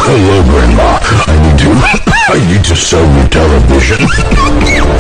Hello, Grandma. I need to sell your television.